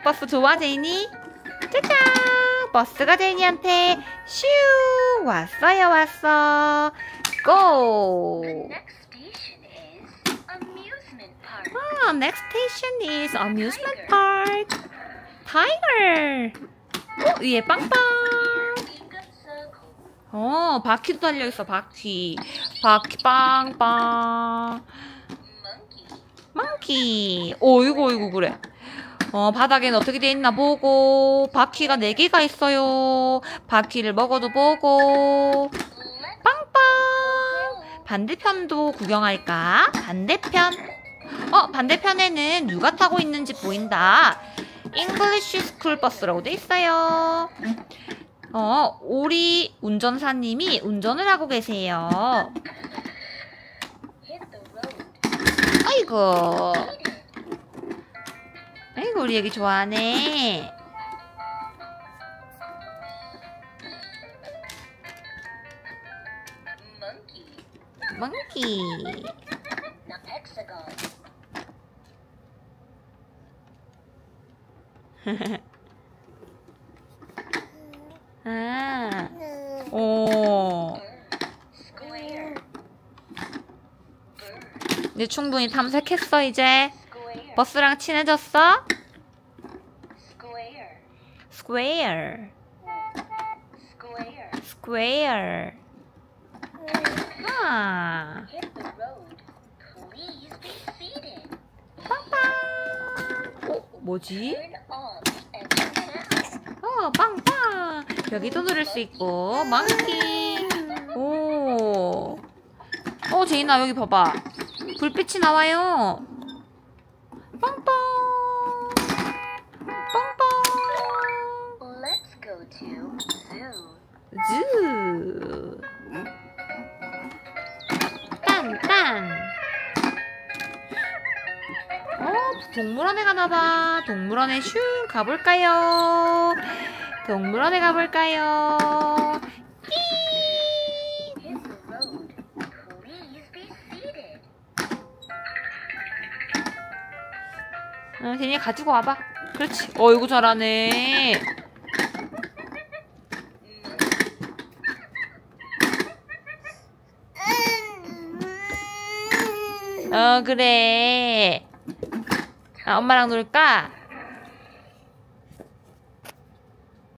버스 좋아, 제니? 짜잔! 버스가 제니한테 슈! 왔어요, 왔어. 고! Next station is amusement park. Tiger. 위에 빵빵. 바퀴도 달려있어, 바퀴. 바퀴 빵빵. monkey. 이거 그래. 바닥에는 어떻게 돼 있나 보고. 바퀴가 4개가 있어요. 바퀴를 먹어도 보고. 빵빵. 반대편도 구경할까? 반대편. 반대편에는 누가 타고 있는지 보인다. English School 버스라고 돼 있어요. 우리 운전사님이 운전을 하고 계세요. 아이고, 우리 애기 좋아하네. monkey. 이제 충분히 탐색했어. 이제 버스랑 친해졌어? square. 빵빵. 뭐지? 빵빵. 여기도 누를 수 있고. monkey. 제인아, 여기 봐봐. 불빛이 나와요. 빵빵. 빵빵. Let's go to zoo. 딴딴. 동물원에 가나봐. 동물원에 슝 가볼까요? 동물원에 가볼까요? 제니 가지고 와봐. 그렇지. 이거 잘하네. 그래. 엄마랑 놀까?